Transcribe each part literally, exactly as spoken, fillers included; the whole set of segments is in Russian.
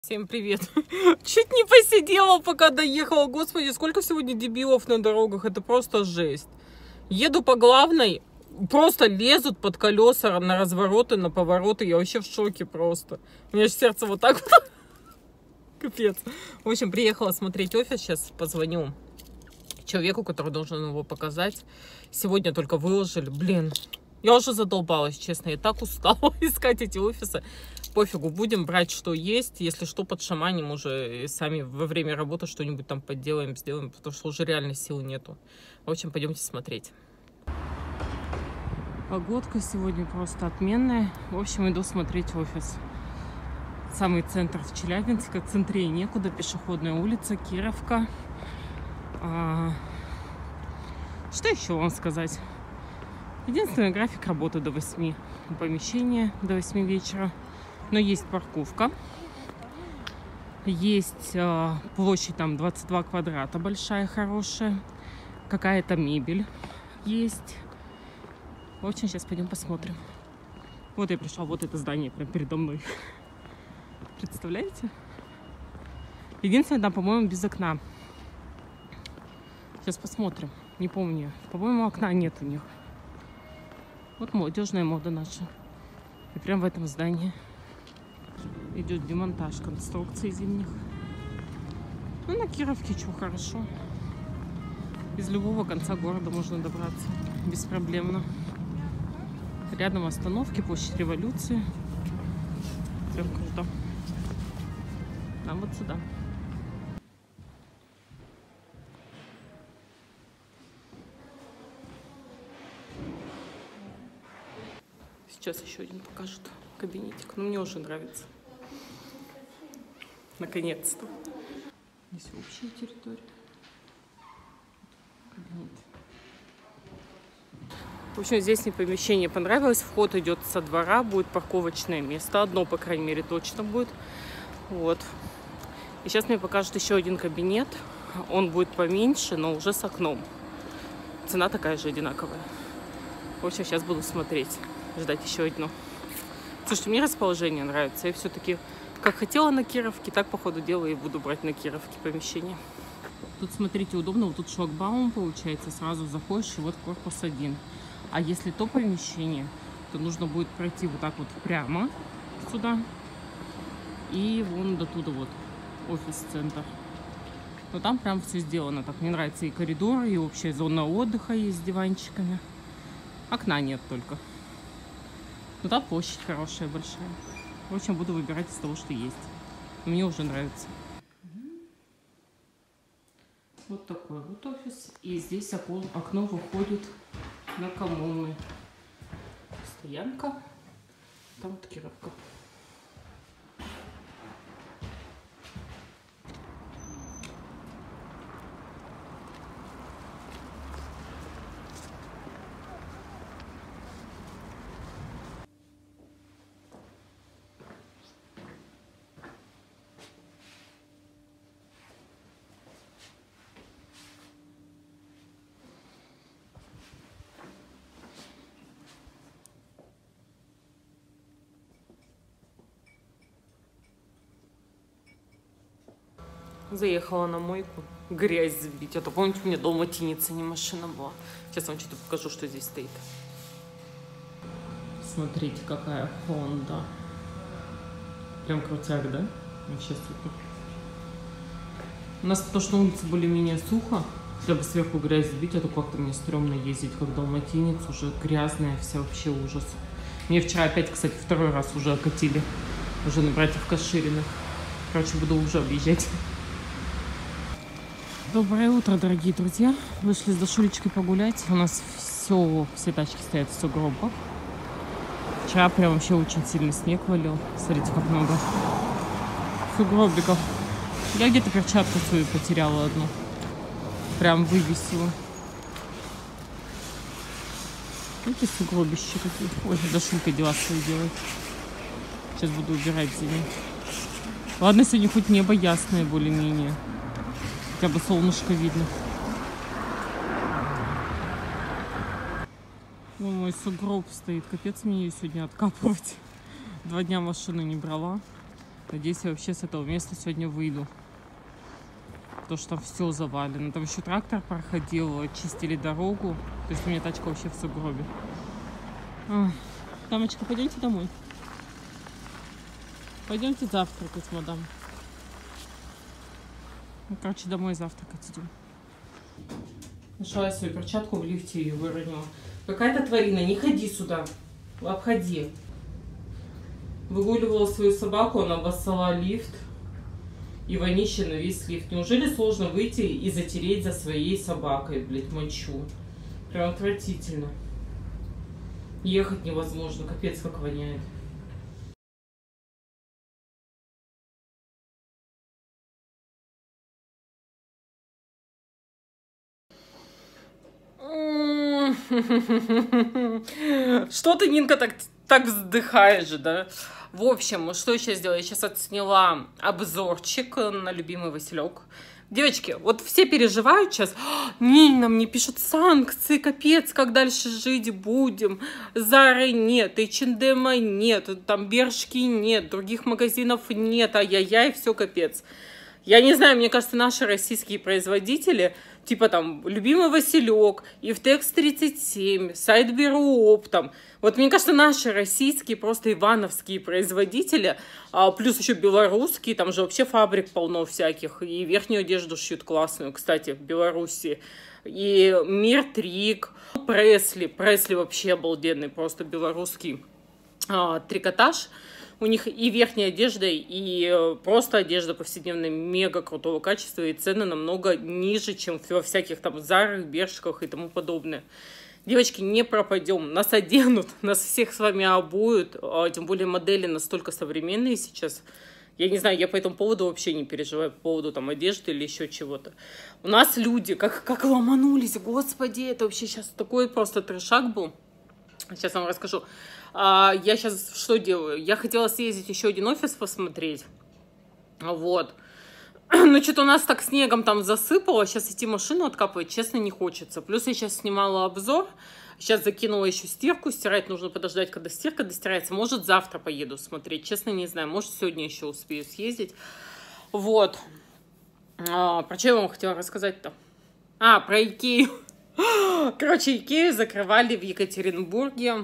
Всем привет. Чуть не посидела, пока доехала. Господи, сколько сегодня дебилов на дорогах. Это просто жесть. Еду по главной, просто лезут под колеса на развороты, на повороты. Я вообще в шоке просто. У меня же сердце вот так вот. Капец. В общем, приехала смотреть офис. Сейчас позвоню человеку, который должен его показать. Сегодня только выложили. Блин, я уже задолбалась, честно. Я так устала искать эти офисы. Пофигу, будем брать, что есть. Если что, подшаманим уже и сами во время работы что-нибудь там подделаем, сделаем, потому что уже реально сил нету. В общем, пойдемте смотреть. Погодка сегодня просто отменная. В общем, иду смотреть офис. Самый центр в Челябинске, центрее некуда. Пешеходная улица, Кировка. А... Что еще вам сказать? Единственный график работы до восьми. Помещение до восьми вечера. Но есть парковка, есть э, площадь там двадцать два квадрата, большая, хорошая, какая-то мебель есть. В общем, сейчас пойдем посмотрим. Вот я пришла, вот это здание прям передо мной. Представляете? Единственное, там, по-моему, без окна. Сейчас посмотрим, не помню. По-моему, окна нет у них. Вот молодежная мода наша. И прям в этом здании идет демонтаж конструкций зимних. Ну, на Кировке что, хорошо. Из любого конца города можно добраться беспроблемно. Рядом остановки, площадь Революции. Прям круто. Там вот сюда. Сейчас еще один покажут кабинетик. Но мне уже нравится. Наконец-то. Здесь общая территория. Кабинет. В общем, здесь мне помещение понравилось. Вход идет со двора. Будет парковочное место. Одно, по крайней мере, точно будет. Вот. И сейчас мне покажут еще один кабинет. Он будет поменьше, но уже с окном. Цена такая же, одинаковая. В общем, сейчас буду смотреть. Ждать еще одно. Слушайте, мне расположение нравится. Я все-таки как хотела на Кировке, так по ходу дела и буду брать на Кировке помещение. Тут, смотрите, удобно. Вот тут шлагбаум получается. Сразу заходишь, и вот корпус один. А если то помещение, то нужно будет пройти вот так вот прямо сюда. И вон до туда вот офис-центр. Но там прям все сделано. Так, мне нравится и коридор, и общая зона отдыха есть с диванчиками. Окна нет только. Но там площадь хорошая, большая. В общем, буду выбирать из того, что есть. Мне уже нравится. Вот такой вот офис. И здесь окно выходит на коммуны. Стоянка. Там вот Кировка. Заехала на мойку, грязь сбить. А то, помните, у меня дома тянется, не машина была. Сейчас вам что-то покажу, что здесь стоит. Смотрите, какая Honda. Прям крутяк, да? Вообще супер. У нас то, что на улице более-менее сухо, хотя бы сверху грязь сбить, а то как-то мне стрёмно ездить, как далматинец, уже грязная вся, вообще ужас. Мне вчера опять, кстати, второй раз уже окатили. Уже на братьев Кашириных. Короче, буду уже объезжать. Доброе утро, дорогие друзья. Вышли с Дашулечкой погулять. У нас все, все тачки стоят в сугробах. Вчера прям вообще очень сильный снег валил. Смотрите, как много сугробиков. Я где-то перчатку свою потеряла одну. Прям вывесила. Видите, сугробища какие. Ой, Дашулька дела свои делает. Сейчас буду убирать за ней. Ладно, сегодня хоть небо ясное более-менее. Хотя бы солнышко видно. О, мой сугроб стоит. Капец, мне ее сегодня откапывать. Два дня машину не брала. Надеюсь, я вообще с этого места сегодня выйду. Потому что там все завалено. Там еще трактор проходил, чистили дорогу. То есть у меня тачка вообще в сугробе. Дамочка, пойдемте домой. Пойдемте завтракать, мадам. Ну, короче, домой завтракать идем. Нашла я свою перчатку в лифте и выронила. Какая-то тварина, не ходи сюда. Обходи. Выгуливала свою собаку, она обоссала лифт. И вонище на весь лифт. Неужели сложно выйти и затереть за своей собакой, блядь, мочу? Прям отвратительно. Ехать невозможно, капец как воняет. Что ты, Нинка, так, так вздыхаешь, да? В общем, что я сейчас сделала? Я сейчас отсняла обзорчик на любимый Василек. Девочки, вот все переживают сейчас. Нина, мне пишут санкции, капец, как дальше жить будем. Зары нет, эйч энд эм нет, там Бершки нет, других магазинов нет, ай-яй-яй, все капец. Я не знаю, мне кажется, наши российские производители, типа там любимый Василек, Ивтекс тридцать семь, сайт Беруоп, там, вот мне кажется, наши российские, просто ивановские производители, а, плюс еще белорусские, там же вообще фабрик полно всяких, и верхнюю одежду шьют классную, кстати, в Беларуси, и Миртрик, Пресли, Пресли вообще обалденный, просто белорусский а, трикотаж. У них и верхняя одежда, и просто одежда повседневная мега крутого качества, и цены намного ниже, чем во всяких там Зарах, Бершках и тому подобное. Девочки, не пропадем, нас оденут, нас всех с вами обуют, тем более модели настолько современные сейчас. Я не знаю, я по этому поводу вообще не переживаю, по поводу там одежды или еще чего-то. У нас люди как, как ломанулись, господи, это вообще сейчас такой просто трешак был. Сейчас вам расскажу. А, я сейчас что делаю? Я хотела съездить еще один офис посмотреть. Вот. Но что-то у нас так снегом там засыпало. Сейчас идти машину откапывать, честно, не хочется. Плюс я сейчас снимала обзор. Сейчас закинула еще стирку. Стирать нужно подождать, когда стирка достирается. Может, завтра поеду смотреть. Честно, не знаю. Может, сегодня еще успею съездить. Вот. А, про что я вам хотела рассказать-то? А, про Икею. Короче, Икею закрывали в Екатеринбурге.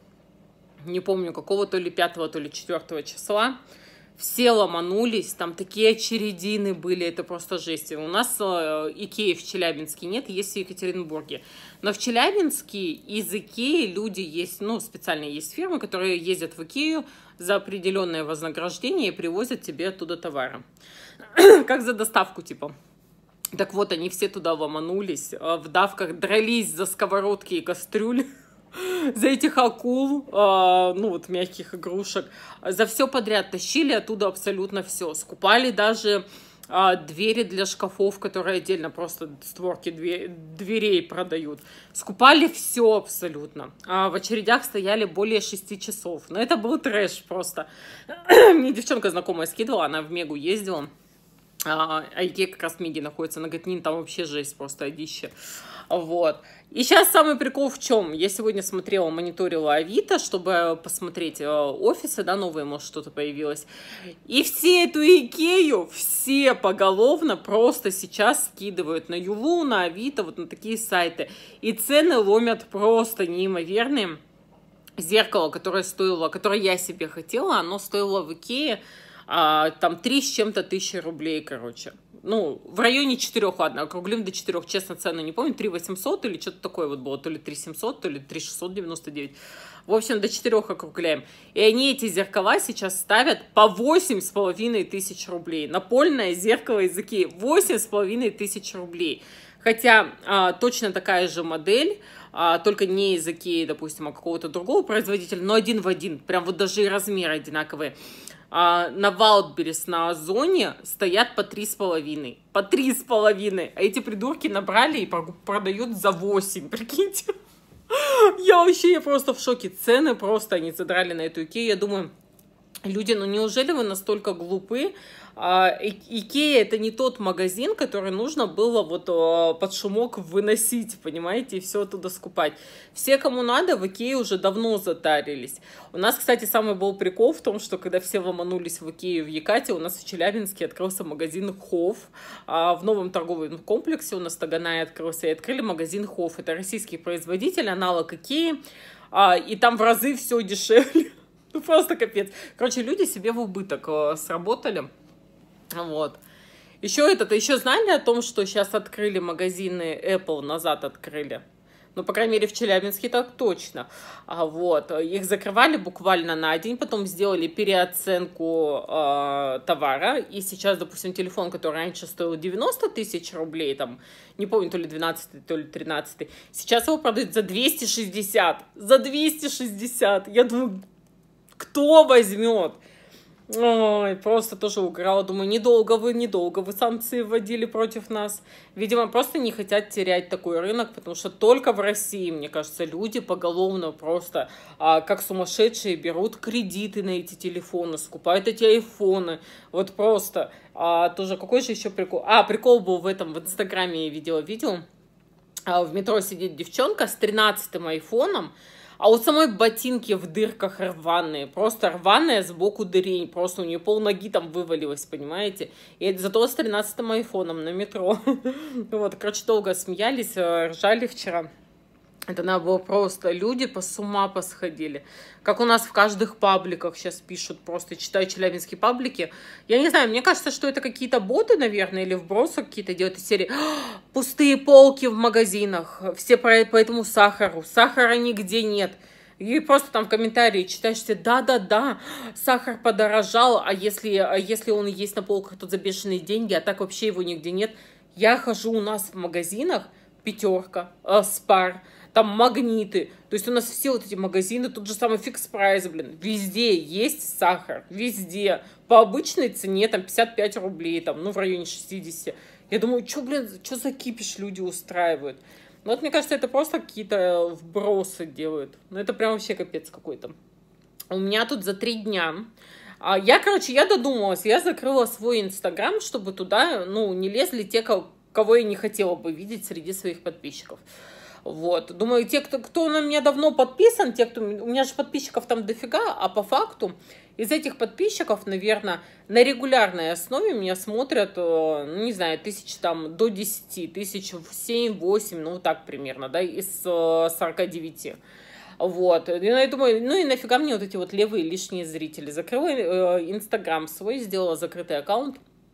Не помню, какого, то ли пятого, то ли четвертого числа. Все ломанулись, там такие очередины были, это просто жесть. У нас э, Икеи в Челябинске нет, есть в Екатеринбурге. Но в Челябинске из Икеи люди есть, ну, специально есть фирмы, которые ездят в Икею за определенное вознаграждение и привозят тебе оттуда товары. Как за доставку, типа. Так вот, они все туда ломанулись, в давках дрались за сковородки и кастрюли. За этих акул, э, ну вот мягких игрушек, за все подряд тащили оттуда абсолютно все. Скупали даже э, двери для шкафов, которые отдельно просто створки дверь, дверей продают. Скупали все абсолютно. А в очередях стояли более шести часов. Но это был трэш просто. Мне девчонка знакомая скидывала, она в Мегу ездила. А Икея как раз в Меге находится. Она говорит, Нин, там вообще жесть, просто одище. Вот. И сейчас самый прикол в чем? Я сегодня смотрела, мониторила Авито, чтобы посмотреть офисы, да, новые, может, что-то появилось. И все эту Икею, все поголовно просто сейчас скидывают на Юлу, на Авито, вот на такие сайты. И цены ломят просто неимоверные. Зеркало, которое стоило, которое я себе хотела, оно стоило в Икее а, там три с чем-то тысячи рублей, короче. Ну, в районе четырех, ладно, округлим до четырех, честно, цену не помню, три восемьсот или что-то такое вот было, то ли три семьсот, то ли три шестьсот девяносто девять. В общем, до четырех округляем. И они эти зеркала сейчас ставят по восемь с половиной тысяч рублей. Напольное зеркало из Икеи восемь с половиной тысяч рублей. Хотя а, точно такая же модель, а, только не из Икеи, допустим, а какого-то другого производителя, но один в один, прям вот даже и размеры одинаковые. А, на Wildberries, на Озоне стоят по три с половиной. По три с половиной. А эти придурки набрали и продают за восемь. Прикиньте. Я вообще я просто в шоке. Цены просто они задрали на эту Икею. Я думаю, люди, ну неужели вы настолько глупы, А, Икея — это не тот магазин, который нужно было вот под шумок выносить, понимаете, и все оттуда скупать. Все, кому надо, в Икее уже давно затарились. У нас, кстати, самый был прикол в том, что когда все ломанулись в Икею в Екате, у нас в Челябинске открылся магазин Хофф. А в новом торговом комплексе у нас в Таганае открылся, и открыли магазин Хофф. Это российский производитель, аналог Икеи, а, и там в разы все дешевле. Ну, просто капец. Короче, люди себе в убыток сработали. Вот. Еще это-то, еще знали о том, что сейчас открыли магазины Apple, назад открыли? Ну, по крайней мере, в Челябинске так точно. А вот. Их закрывали буквально на день, потом сделали переоценку э, товара. И сейчас, допустим, телефон, который раньше стоил девяносто тысяч рублей, там, не помню, то ли двенадцатый, то ли тринадцатый, сейчас его продают за двести шестьдесят. За двести шестьдесят. Я думаю, кто возьмет? Ой, просто тоже угорала. Думаю, недолго вы, недолго вы санкции вводили против нас. Видимо, просто не хотят терять такой рынок, потому что только в России, мне кажется, люди поголовно просто а, как сумасшедшие берут кредиты на эти телефоны, скупают эти айфоны. Вот просто. А, тоже какой же еще прикол? А, прикол был в этом, в Инстаграме я видела видео. А, в метро сидит девчонка с тринадцатым айфоном, а у самой ботинки в дырках рваные, просто рваная сбоку дырень, просто у нее полноги там вывалилось, понимаете? И это зато с тринадцатым айфоном на метро. Вот, короче, долго смеялись, ржали вчера. Это надо было просто, люди по с ума посходили. Как у нас в каждых пабликах сейчас пишут, просто читаю челябинские паблики. Я не знаю, мне кажется, что это какие-то боты, наверное, или вбросы какие-то делают из серии. Пустые полки в магазинах, все по, по этому сахару, сахара нигде нет. И просто там в комментарии читаешь, все, да-да-да, сахар подорожал, а если, а если он есть на полках, то за бешеные деньги, а так вообще его нигде нет. Я хожу у нас в магазинах, Пятерка, э, Спар, там Магниты, то есть у нас все вот эти магазины, тот же самый Фикс Прайс, блин, везде есть сахар, везде, по обычной цене, там, пятьдесят пять рублей, там, ну, в районе шестидесяти. Я думаю, что, блин, что за кипиш люди устраивают? Ну, вот, мне кажется, это просто какие-то вбросы делают, ну, это прям вообще капец какой-то. У меня тут за три дня... Я, короче, я додумалась, я закрыла свой Инстаграм, чтобы туда, ну, не лезли те, кого я не хотела бы видеть среди своих подписчиков. Вот. Думаю, те, кто, кто на меня давно подписан, те, кто... У меня же подписчиков там дофига, а по факту из этих подписчиков, наверное, на регулярной основе меня смотрят, ну, не знаю, тысяч там до десяти, тысяч семь-восемь, ну, так примерно, да, из сорока девяти. Вот. И я думаю, ну и нафига мне вот эти вот левые лишние зрители. Закрыла Инстаграм свой, сделала закрытый аккаунт.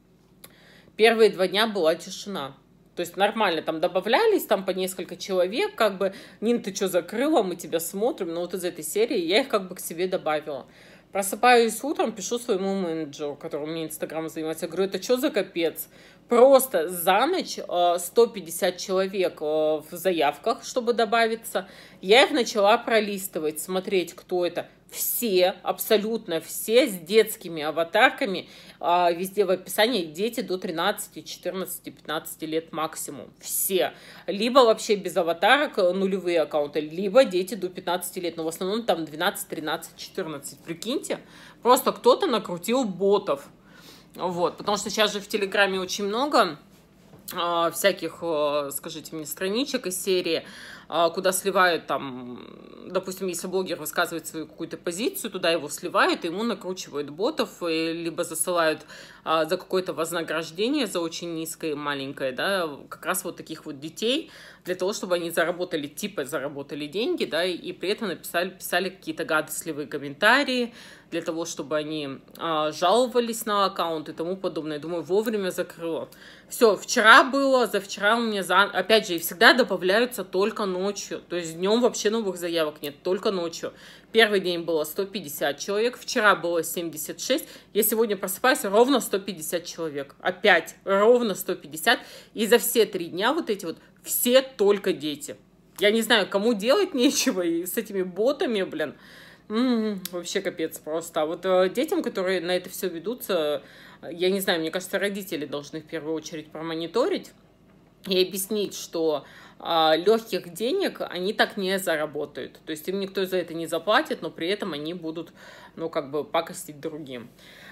Первые два дня была тишина. То есть нормально, там добавлялись, там по несколько человек, как бы, Нин, ты что, закрыла, мы тебя смотрим, но вот из этой серии я их как бы к себе добавила. Просыпаюсь утром, пишу своему менеджеру, который мне Инстаграм занимается, я говорю, это что за капец? Просто за ночь сто пятьдесят человек в заявках, чтобы добавиться. Я их начала пролистывать, смотреть, кто это. Все, абсолютно все, с детскими аватарками. Везде в описании дети до тринадцати, четырнадцати, пятнадцати лет максимум. Все. Либо вообще без аватарок, нулевые аккаунты, либо дети до пятнадцати лет. Но в основном там двенадцать, тринадцать, четырнадцать. Прикиньте, просто кто-то накрутил ботов. Вот, потому что сейчас же в Телеграме очень много э, всяких, э, скажите мне, страничек из серии, э, куда сливают там, допустим, если блогер высказывает свою какую-то позицию, туда его сливают, и ему накручивают ботов, и либо засылают э, за какое-то вознаграждение, за очень низкое и маленькое, да, как раз вот таких вот детей, для того, чтобы они заработали, типа заработали деньги, да, и, и при этом написали, писали какие-то гадостливые комментарии, для того, чтобы они а, жаловались на аккаунт и тому подобное. Думаю, вовремя закрыла. Все, вчера было, за вчера у меня, за... опять же, и всегда добавляются только ночью. То есть днем вообще новых заявок нет, только ночью. Первый день было сто пятьдесят человек, вчера было семьдесят шесть, я сегодня просыпаюсь, ровно сто пятьдесят человек. Опять, ровно сто пятьдесят. И за все три дня вот эти вот, все только дети. Я не знаю, кому делать нечего и с этими ботами, блин. М-м, вообще капец просто. А вот э, детям, которые на это все ведутся, я не знаю, мне кажется, родители должны в первую очередь промониторить и объяснить, что э, легких денег они так не заработают. То есть им никто за это не заплатит, но при этом они будут, ну, как бы пакостить другим.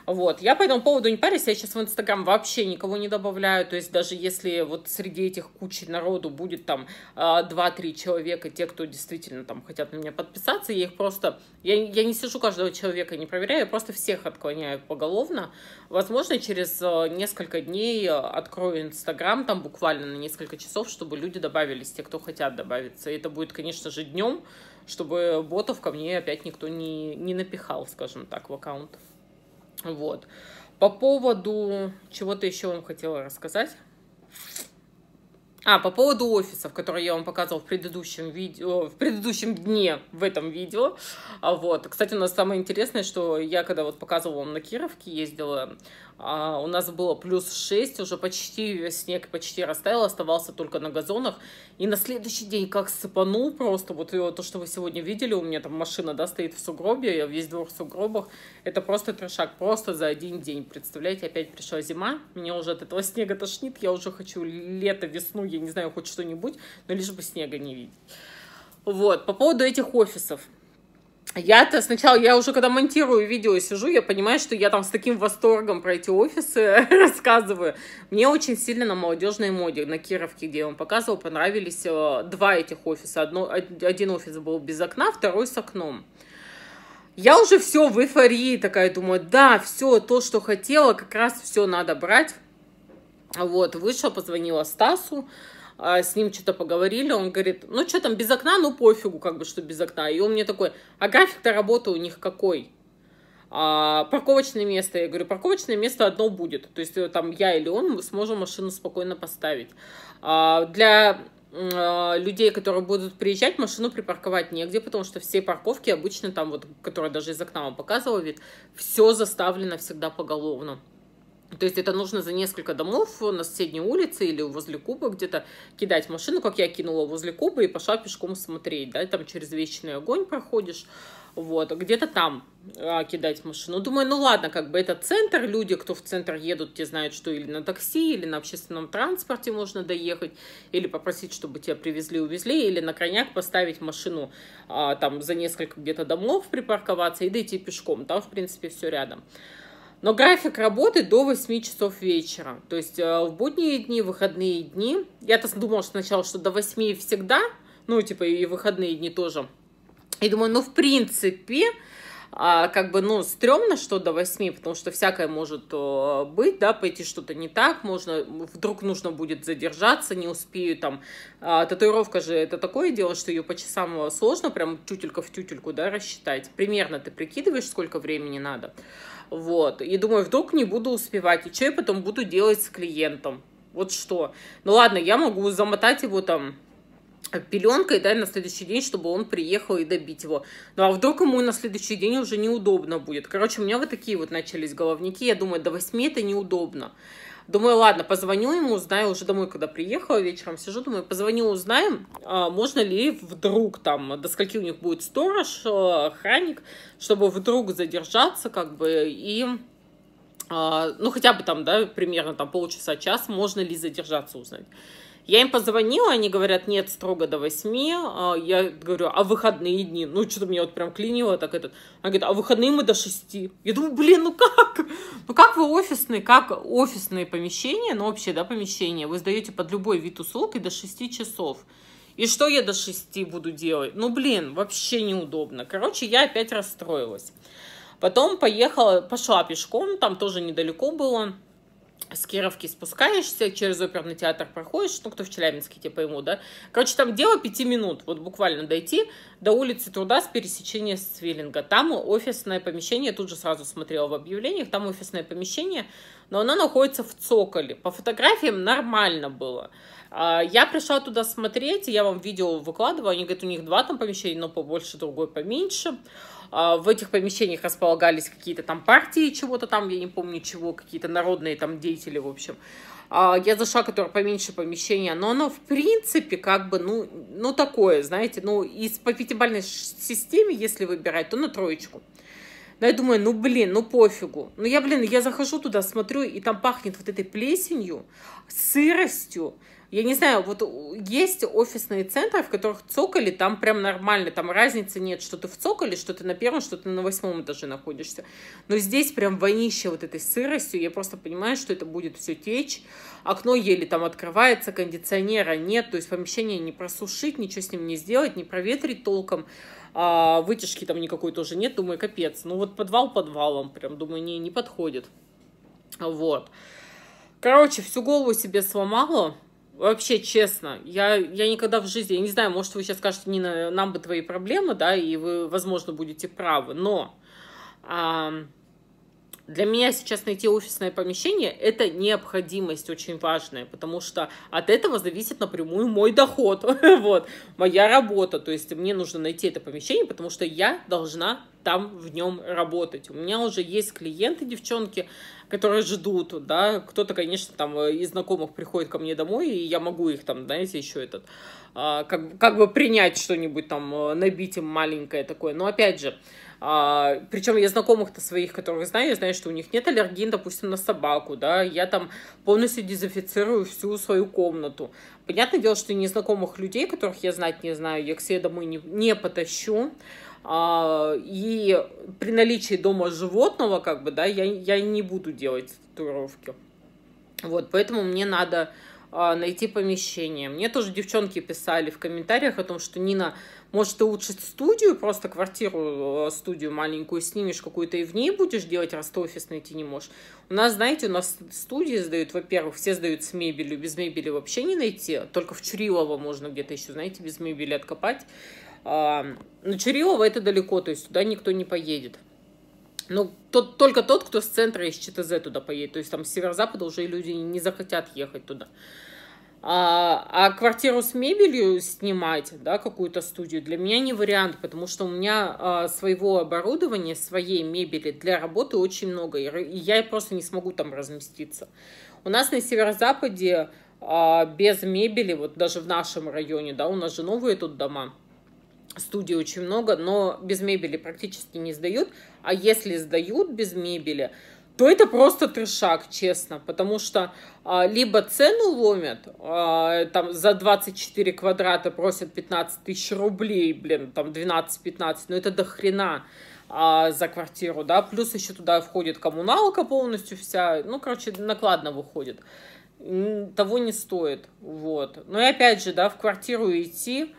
Вот, я по этому поводу не парюсь, я сейчас в Инстаграм вообще никого не добавляю, то есть даже если вот среди этих кучи народу будет там два-три человека, те, кто действительно там хотят на меня подписаться, я их просто, я, я не сижу каждого человека, не проверяю, я просто всех отклоняю поголовно. Возможно, через несколько дней открою Инстаграм, там буквально на несколько часов, чтобы люди добавились, те, кто хотят добавиться, и это будет, конечно же, днем, чтобы ботов ко мне опять никто не, не напихал, скажем так, в аккаунт. Вот. По поводу чего-то еще вам хотела рассказать. А, по поводу офисов, которые я вам показывала в предыдущем видео, в предыдущем дне в этом видео. А вот, кстати, у нас самое интересное, что я когда вот показывала вам на Кировке, ездила, а, у нас было плюс шесть, уже почти снег почти растаял, оставался только на газонах. И на следующий день как сыпанул просто, вот то, что вы сегодня видели, у меня там машина, да, стоит в сугробе, я весь двор в сугробах. Это просто трешак, просто за один день. Представляете, опять пришла зима, меня уже от этого снега тошнит, я уже хочу лето, весну, я не знаю, хоть что-нибудь, но лишь бы снега не видеть. Вот, по поводу этих офисов. Я-то сначала, я уже когда монтирую видео и сижу, я понимаю, что я там с таким восторгом про эти офисы рассказываю. Мне очень сильно на молодежной моде, на Кировке, где я вам показывала, понравились два этих офиса. Одно, один офис был без окна, второй с окном. Я уже все в эйфории такая, думаю, да, все то, что хотела, как раз все надо брать. Вот, вышла, позвонила Стасу. С ним что-то поговорили, он говорит, ну что там, без окна, ну пофигу, как бы, что без окна. И он мне такой, а график-то работы у них какой? А, парковочное место. Я говорю, парковочное место одно будет. То есть там я или он сможем машину спокойно поставить. А, для а, людей, которые будут приезжать, машину припарковать негде, потому что все парковки обычно там, вот, которые даже из окна вам показывала вид, все заставлено всегда поголовно. То есть это нужно за несколько домов на соседней улице или возле Куба где-то кидать машину, как я кинула возле Куба и пошла пешком смотреть, да, там через Вечный огонь проходишь, вот, где-то там а, кидать машину. Думаю, ну ладно, как бы это центр, люди, кто в центр едут, те знают, что или на такси, или на общественном транспорте можно доехать, или попросить, чтобы тебя привезли, увезли, или на крайняк поставить машину а, там за несколько где-то домов припарковаться и дойти пешком, там, в принципе, все рядом. Но график работы до восьми часов вечера. То есть в будние дни, выходные дни. Я-то думала что сначала, что до восьми всегда. Ну, типа, и выходные дни тоже. И думаю, ну, в принципе, как бы, ну, стрёмно, что до восьми, потому что всякое может быть, да, пойти что-то не так, можно, вдруг нужно будет задержаться, не успею там. Татуировка же это такое дело, что ее по часам сложно, прям тютелька в тютельку, да, рассчитать. Примерно ты прикидываешь, сколько времени надо. Вот, и думаю, вдруг не буду успевать, и что я потом буду делать с клиентом, вот что. Ну ладно, я могу замотать его там пеленкой, да, на следующий день, чтобы он приехал и добить его. Ну а вдруг ему на следующий день уже неудобно будет. Короче, у меня вот такие вот начались головники, я думаю, до восьми это неудобно. Думаю, ладно, позвоню ему, узнаю, уже домой, когда приехала, вечером сижу, думаю, позвоню, узнаем, можно ли вдруг там, до скольки у них будет сторож, охранник, чтобы вдруг задержаться, как бы, и, ну, хотя бы там, да, примерно там полчаса-час, можно ли задержаться, узнать. Я им позвонила, они говорят, нет, строго до восьми. Я говорю, а выходные дни? Ну, что-то меня вот прям клинило так этот. Она говорит, а выходные мы до шести. Я думаю, блин, ну как? Ну как вы офисные, как офисные помещения, ну вообще, да, помещения, вы сдаете под любой вид услуг и до шести часов. И что я до шести буду делать? Ну, блин, вообще неудобно. Короче, я опять расстроилась. Потом поехала, пошла пешком, там тоже недалеко было. С Кировки спускаешься, через оперный театр проходишь, ну, кто в Челябинске, тебе пойму, да? Короче, там дело пяти минут, вот буквально дойти до улицы Труда с пересечения с Цвиллинга. Там офисное помещение, я тут же сразу смотрела в объявлениях, там офисное помещение, но оно находится в цоколе. По фотографиям нормально было. Я пришла туда смотреть, я вам видео выкладываю, они говорят, у них два там помещения, но побольше, другой поменьше. В этих помещениях располагались какие-то там партии, чего-то там, я не помню чего, какие-то народные там деятели, в общем. Я зашла, которое поменьше помещения, но оно в принципе как бы, ну, ну такое, знаете, ну, из по пятибалльной системе, если выбирать, то на троечку. Но я думаю, ну, блин, ну, пофигу. Ну, я, блин, я захожу туда, смотрю, и там пахнет вот этой плесенью, сыростью. Я не знаю, вот есть офисные центры, в которых цоколи, там прям нормально, там разницы нет, что ты в цоколе, что ты на первом, что ты на восьмом этаже находишься. Но здесь прям вонище вот этой сыростью, я просто понимаю, что это будет все течь. Окно еле там открывается, кондиционера нет, то есть помещение не просушить, ничего с ним не сделать, не проветрить толком. А вытяжки там никакой тоже нет, думаю, капец. Ну вот подвал подвалом, прям, думаю, не, не подходит. Вот. Короче, всю голову себе сломала. Вообще, честно, я, я никогда в жизни, я не знаю, может, вы сейчас скажете, Нина, нам бы твои проблемы, да, и вы, возможно, будете правы, но... А, для меня сейчас найти офисное помещение – это необходимость очень важная, потому что от этого зависит напрямую мой доход, вот, моя работа. То есть мне нужно найти это помещение, потому что я должна там в нем работать. У меня уже есть клиенты, девчонки, которые ждут, да, кто-то, конечно, там из знакомых приходит ко мне домой, и я могу их там, знаете, еще этот, как, как бы принять что-нибудь там, набить им маленькое такое. Но опять же, А, причем я знакомых-то своих, которых знаю, я знаю, что у них нет аллергии, допустим, на собаку, да, я там полностью дезинфицирую всю свою комнату. Понятное дело, что незнакомых людей, которых я знать не знаю, я к себе домой не, не потащу. А, и при наличии дома животного, как бы, да, я, я не буду делать татуировки. Вот, поэтому мне надо а, найти помещение. Мне тоже девчонки писали в комментариях о том, что Нина, может, ты лучше студию, просто квартиру, студию маленькую снимешь какую-то и в ней будешь делать, раз ты офис найти не можешь. У нас, знаете, у нас студии сдают, во-первых, все сдают с мебелью, без мебели вообще не найти, только в Чурилово можно где-то еще, знаете, без мебели откопать. А, но Чурилово это далеко, то есть туда никто не поедет. Но тот, только тот, кто с центра из ЧТЗ туда поедет, то есть там с северо-запада уже люди не захотят ехать туда. А, а квартиру с мебелью снимать, да, какую-то студию, для меня не вариант, потому что у меня а, своего оборудования, своей мебели для работы очень много, и я просто не смогу там разместиться. У нас на северо-западе а, без мебели, вот даже в нашем районе, да, у нас же новые тут дома, студий очень много, но без мебели практически не сдают, а если сдают без мебели, то это просто трешак, честно, потому что а, либо цену ломят, а, там за двадцать четыре квадрата просят пятнадцать тысяч рублей, блин, там двенадцать-пятнадцать, ну это до хрена а, за квартиру, да, плюс еще туда входит коммуналка полностью вся, ну, короче, накладно выходит, того не стоит, вот. Ну и опять же, да, в квартиру идти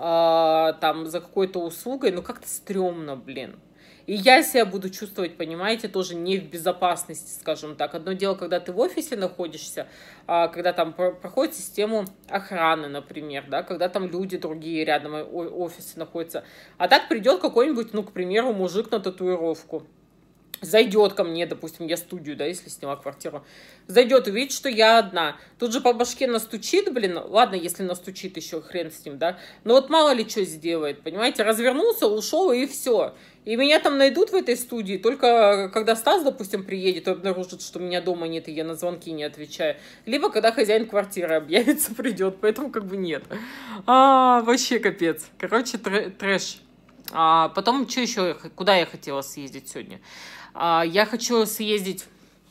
а, там за какой-то услугой, ну как-то стрёмно, блин. И я себя буду чувствовать, понимаете, тоже не в безопасности, скажем так. Одно дело, когда ты в офисе находишься, когда там проходит систему охраны, например, да, когда там люди другие рядом офисе находятся. А так придет какой-нибудь, ну, к примеру, мужик на татуировку. Зайдет ко мне, допустим, я студию, да, если сняла квартиру, зайдет, увидит, что я одна, тут же по башке настучит, блин, ладно, если настучит, еще хрен с ним, да, но вот мало ли что сделает, понимаете, развернулся, ушел, и все, и меня там найдут в этой студии, только когда Стас, допустим, приедет и обнаружит, что меня дома нет, и я на звонки не отвечаю, либо когда хозяин квартиры объявится, придет, поэтому как бы нет, а, вообще капец, короче, трэш. А потом, что еще, куда я хотела съездить сегодня? А, я хочу съездить,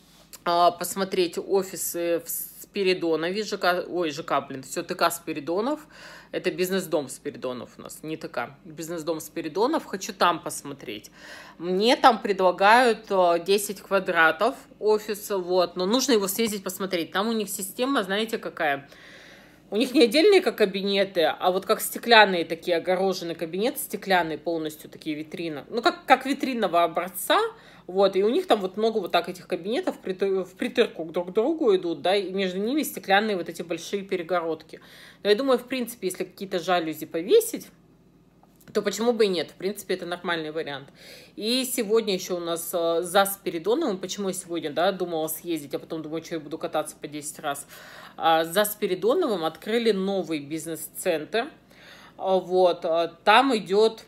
а, посмотреть офисы в Спиридонове, ЖК, ой, ЖК, блин, все, ТК Спиридонов, это бизнес-дом Спиридонов у нас, не ТК, бизнес-дом Спиридонов, хочу там посмотреть. Мне там предлагают десять квадратов офиса, вот, но нужно его съездить посмотреть, там у них система, знаете, какая? У них не отдельные как кабинеты, а вот как стеклянные такие огороженные кабинеты, стеклянные полностью такие витрины. Ну, как, как витринного образца, вот, и у них там вот много вот так этих кабинетов в притырку друг к другу идут, да, и между ними стеклянные вот эти большие перегородки. Но я думаю, в принципе, если какие-то жалюзи повесить, то почему бы и нет? В принципе, это нормальный вариант. И сегодня еще у нас э, за Спиридоновым, почему я сегодня, да, думала съездить, а потом думаю, что я буду кататься по десять раз. А, за Спиридоновым открыли новый бизнес-центр. А, вот, а, там идет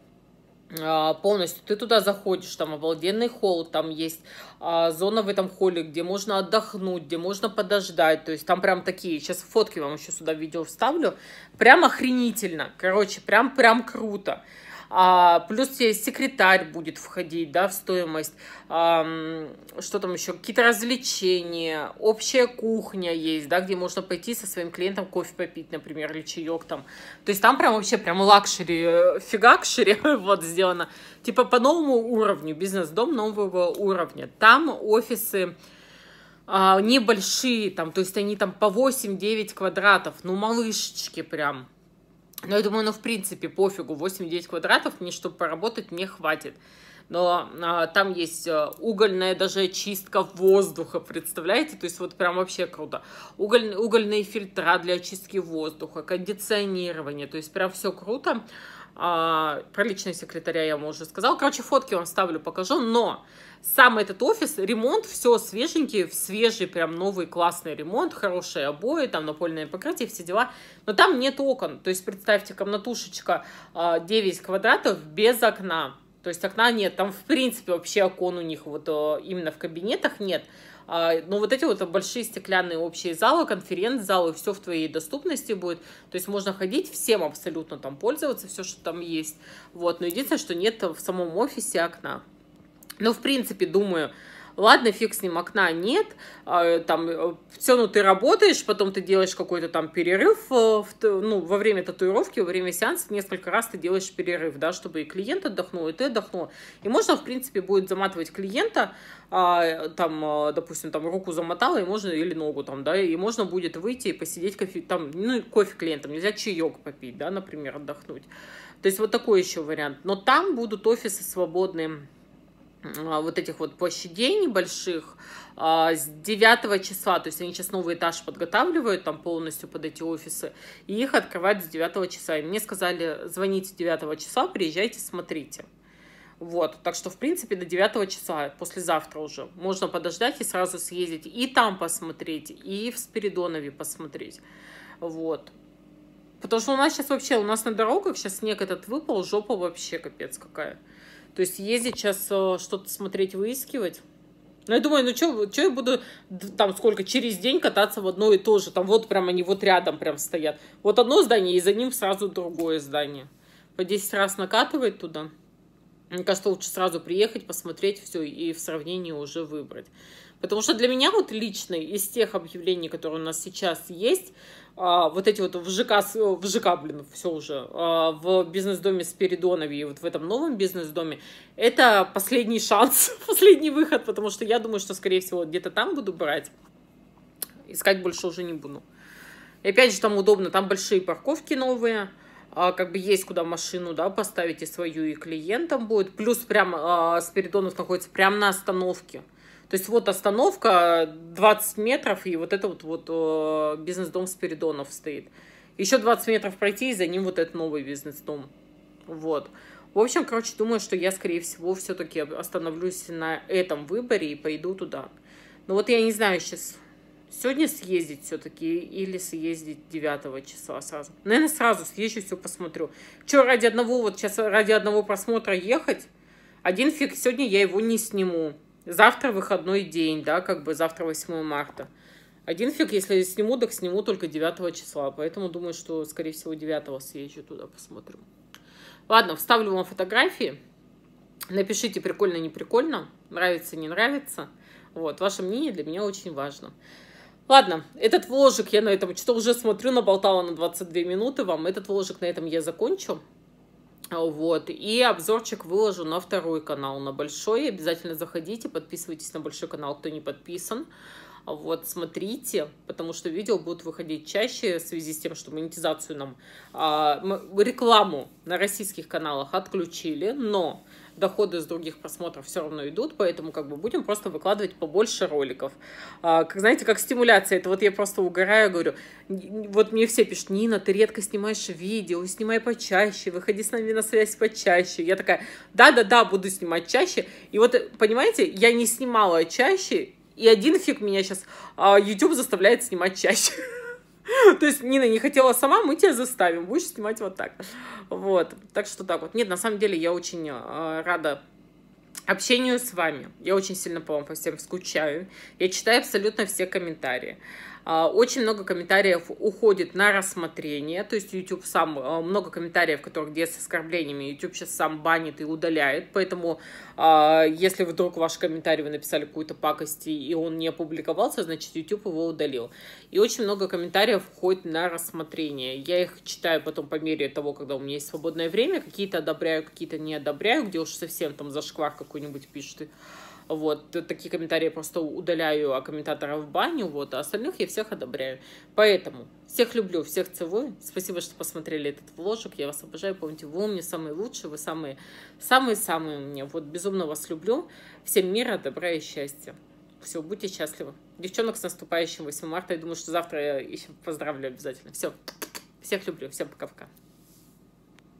а, полностью, ты туда заходишь, там обалденный холл, там есть а, зона в этом холле, где можно отдохнуть, где можно подождать, то есть там прям такие, сейчас фотки вам еще сюда видео вставлю, прям охренительно, короче, прям, прям круто. А, плюс тебе секретарь будет входить, да, в стоимость. А, что там еще? Какие-то развлечения, общая кухня есть, да, где можно пойти со своим клиентом кофе попить, например, или чаек там. То есть там прям вообще прям лакшери, фигакшери вот сделано. Типа по новому уровню, бизнес-дом нового уровня. Там офисы а, небольшие, там, то есть они там по восемь-девять квадратов, ну малышечки прям. Но я думаю, ну в принципе пофигу, восемь-девять квадратов, мне чтобы поработать мне хватит. Но а, там есть угольная даже очистка воздуха, представляете? То есть вот прям вообще круто. Уголь, угольные фильтра для очистки воздуха, кондиционирование, то есть прям все круто. А, про личного секретаря я вам уже сказала. Короче, фотки вам ставлю, покажу. Но сам этот офис, ремонт, все свеженький, свежий, прям новый классный ремонт, хорошие обои, там напольное покрытие, все дела. Но там нет окон. То есть представьте, комнатушечка девять квадратов без окна. То есть окна нет, там в принципе вообще окон у них вот именно в кабинетах нет. Но вот эти вот большие стеклянные общие залы, конференц-залы, все в твоей доступности будет. То есть можно ходить всем абсолютно там пользоваться, все, что там есть. Вот. Но единственное, что нет в самом офисе окна. Ну, в принципе, думаю, ладно, фиг с ним, окна нет, там, все, ну, ты работаешь, потом ты делаешь какой-то там перерыв, ну, во время татуировки, во время сеанса несколько раз ты делаешь перерыв, да, чтобы и клиент отдохнул, и ты отдохнул. И можно, в принципе, будет заматывать клиента, там, допустим, там, руку замотала, и можно, или ногу там, да, и можно будет выйти и посидеть, кофе, там, ну, кофе клиентам, нельзя чаек попить, да, например, отдохнуть. То есть вот такой еще вариант. Но там будут офисы свободные, вот этих вот площадей небольших с девятого числа, то есть они сейчас новый этаж подготавливают там полностью под эти офисы, и их открывают с девятого числа. И мне сказали, звоните девятого числа, приезжайте, смотрите. Вот, так что, в принципе, до девятого числа, послезавтра уже, можно подождать и сразу съездить и там посмотреть, и в Спиридонове посмотреть. Вот. Потому что у нас сейчас вообще, у нас на дорогах сейчас снег этот выпал, жопа вообще капец какая. То есть ездить сейчас что-то смотреть, выискивать. Ну, я думаю, ну что я буду там сколько, через день кататься в одно и то же. Там вот прям они вот рядом прям стоят. Вот одно здание, и за ним сразу другое здание. По десять раз накатывать туда. Мне кажется, лучше сразу приехать, посмотреть все и в сравнении уже выбрать. Потому что для меня вот лично из тех объявлений, которые у нас сейчас есть, вот эти вот в ЖК, в ЖК, блин, все уже, в бизнес-доме Спиридонове и вот в этом новом бизнес-доме, это последний шанс, последний выход, потому что я думаю, что, скорее всего, где-то там буду брать, искать больше уже не буду. И опять же, там удобно, там большие парковки новые, как бы есть куда машину, да, поставить и свою, и клиентам будет, плюс прям Спиридонов находится прямо на остановке. То есть вот остановка, двадцать метров, и вот это вот, вот бизнес-дом Спиридонов стоит. Еще двадцать метров пройти, и за ним вот этот новый бизнес-дом. Вот. В общем, короче, думаю, что я, скорее всего, все-таки остановлюсь на этом выборе и пойду туда. Но вот я не знаю сейчас, сегодня съездить все-таки или съездить девятого числа сразу. Наверное, сразу съезжу, все посмотрю. Че, ради одного, вот сейчас ради одного просмотра ехать? Один фиг, сегодня я его не сниму. Завтра выходной день, да, как бы завтра восьмое марта. Один фиг, если сниму, так сниму только девятого числа. Поэтому думаю, что, скорее всего, девятого съезжу туда, посмотрю. Ладно, вставлю вам фотографии. Напишите, прикольно, не прикольно, нравится, не нравится. Вот, ваше мнение для меня очень важно. Ладно, этот вложик я на этом, что уже смотрю, наболтала на двадцать две минуты вам. Этот вложик на этом я закончу. Вот, и обзорчик выложу на второй канал, на большой. Обязательно заходите, подписывайтесь на большой канал, кто не подписан. Вот, смотрите, потому что видео будут выходить чаще в связи с тем, что монетизацию нам, а, рекламу на российских каналах отключили, но доходы с других просмотров все равно идут, поэтому как бы будем просто выкладывать побольше роликов. А, как, знаете, как стимуляция, это вот я просто угораю, говорю, вот мне все пишут, Нина, ты редко снимаешь видео, снимай почаще, выходи с нами на связь почаще. Я такая, да-да-да, буду снимать чаще. И вот, понимаете, я не снимала чаще, и один фиг меня сейчас а, YouTube заставляет снимать чаще. То есть Нина не хотела сама, мы тебя заставим, будешь снимать вот так. Вот, так что так вот. Нет, на самом деле я очень э, рада общению с вами. Я очень сильно по вам по всем скучаю. Я читаю абсолютно все комментарии. Очень много комментариев уходит на рассмотрение, то есть YouTube сам, много комментариев, которые где с оскорблениями, YouTube сейчас сам банит и удаляет, поэтому если вдруг ваш комментарий вы написали какую-то пакость и он не опубликовался, значит YouTube его удалил. И очень много комментариев уходит на рассмотрение. Я их читаю потом по мере того, когда у меня есть свободное время, какие-то одобряю, какие-то не одобряю, где уж совсем там зашквар какой-нибудь пишет. Вот, такие комментарии я просто удаляю, а комментаторов баню, вот, а остальных я всех одобряю. Поэтому всех люблю, всех целую. Спасибо, что посмотрели этот вложик. Я вас обожаю. Помните, вы у меня самые лучшие, вы самые, самые-самые у меня. Вот, безумно вас люблю. Всем мира, добра и счастья. Все, будьте счастливы. Девчонок, с наступающим восьмым марта. Я думаю, что завтра я еще поздравлю обязательно. Все, всех люблю. Всем пока-пока.